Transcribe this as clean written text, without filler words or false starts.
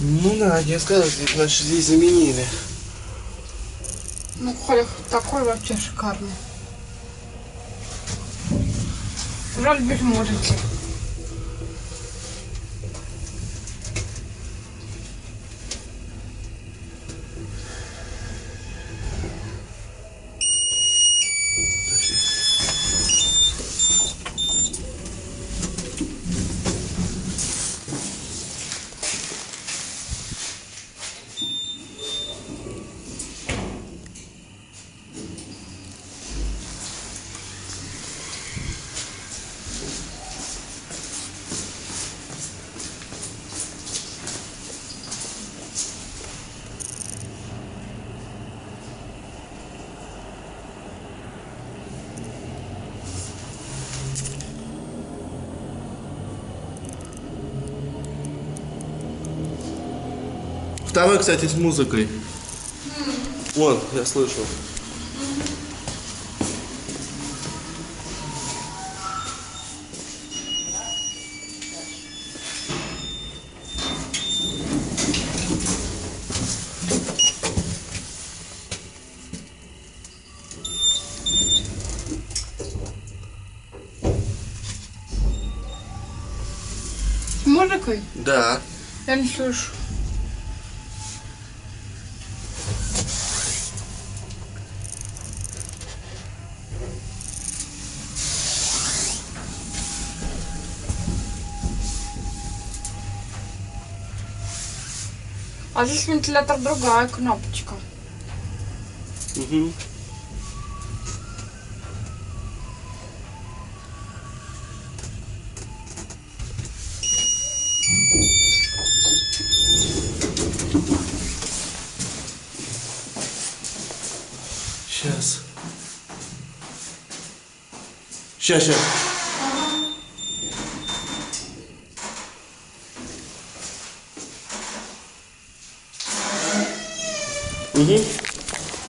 Ну да, я сказал, здесь заменили. Ну, Холик такой вообще шикарный. Жаль, без музыки. Второй, кстати, с музыкой. Вон, я слышал. С музыкой? Да. Я не слышу. А здесь вентилятор другая кнопочка. Угу. Сейчас. Сейчас. Угу.